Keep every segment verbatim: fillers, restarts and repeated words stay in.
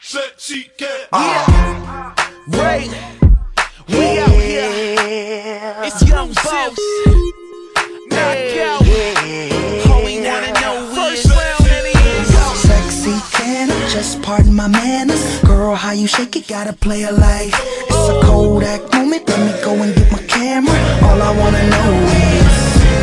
Sexy cat. Yeah, Ray, we out here. It's Young Boss. Knockout. All we wanna know is first round and it is. Sexy can I just pardon my manners? Girl, how you shake it, gotta play it like it's a Kodak moment. Let me go and get my camera. All I wanna know is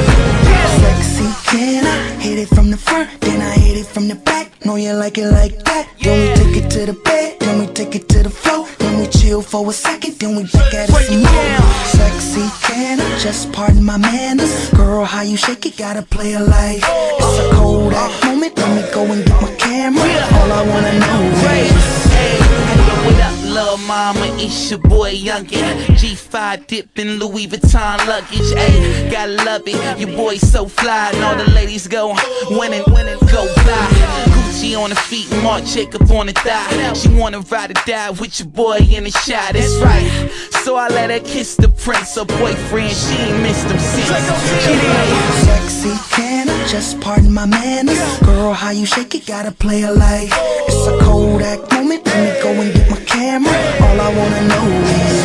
sexy can I hit it from the front, then I hit it from the back. Know you like it like that. Then we take it to the bed, then we take it to the floor. Then we chill for a second, then we back at it some more. Sexy can I just pardon my manners? Girl, how you shake it, gotta play it like it's a Kodak moment. Let me go and get my camera. All I wanna know is what up, lil' mama, it's your boy Youngin. G five dipping Louis Vuitton luggage, ayy, gotta love it. Your boy so fly, and all the ladies go winning, winning, go fly. Gucci on the feet, Marc Jacob on the thigh. She wanna ride or die with your boy in the shot, that's right. So I let her kiss the prince, her boyfriend, she ain't missed him since. sexy can I just pardon my manners? Girl, how you shake it, gotta play it like it's a Kodak moment. Let me go and get my camera. All I wanna know is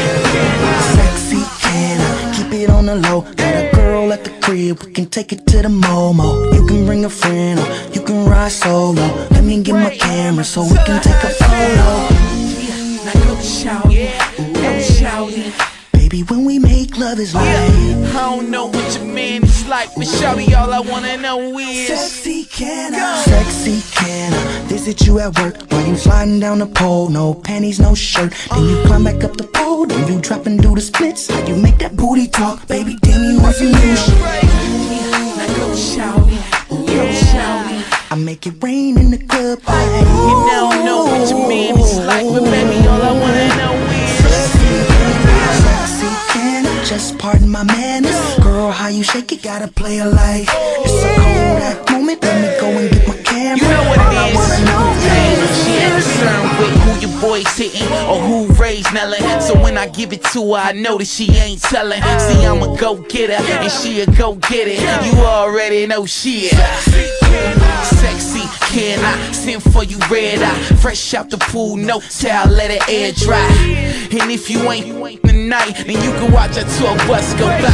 sexy can I keep it on the low? Got a girl at the crib, we can take it to the Momo. You can bring a friend or you can ride solo. Let me get my camera so we can take a photo. Now go shoutin', go shoutin'. Baby, when we make love is like I don't know what your man is like, but shawty, all I wanna know is sexy can I, sexy can I visit you at work while you sliding down the pole? No panties, no shirt. Then you climb back up the pole, then you drop and do the splits. How you make that booty talk, baby? Damn, you want some new shit. Now go shouty, go shouty. I make it rain in the club. You now know what your man is like, but baby, all I wanna know is sexy can I just pardon my manners? Girl, how you shake it, gotta play it like it's a Kodak moment. Let me go and get my camera. You know what All it I is. wanna know is She ain't concerned with who your boy's hitting or who raised Nellin'. So when I give it to her, I know that she ain't telling. See, I'm a go-getter and she a go-get-it. You already know she is sexy. Can I send for you red eye? Fresh out the pool, no towel, let it air dry. And if you ain't tonight, then you can watch a tour bus go by.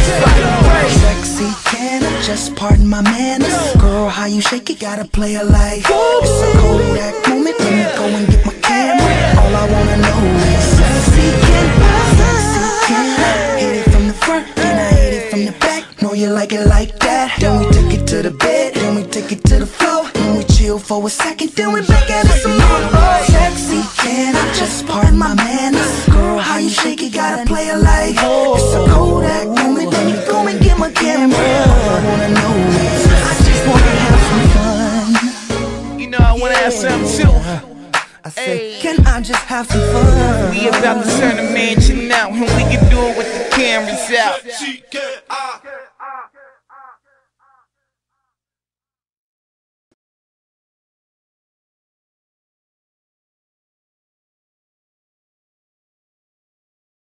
sexy can I just pardon my manners? Girl, how you shake it, gotta play it like it's a Kodak moment. Let me go and get my camera. All I wanna know is sexy can I, sexy can I hit it from the front, then I hit it from the back. Know you like it like that. Then we take it to the bed, then we take it to the floor. Then we chill for a second, then we back at it some more. Sexy can I just pardon my manners? Girl, how you shake it, gotta play it like it's a Kodak moment. Let me go and get my camera. All I wanna know is I just wanna have some fun. You know I wanna have some too. I said, can I just have some fun? We about to turn the mansion out, and we can do it with the cameras out. Sexy cat.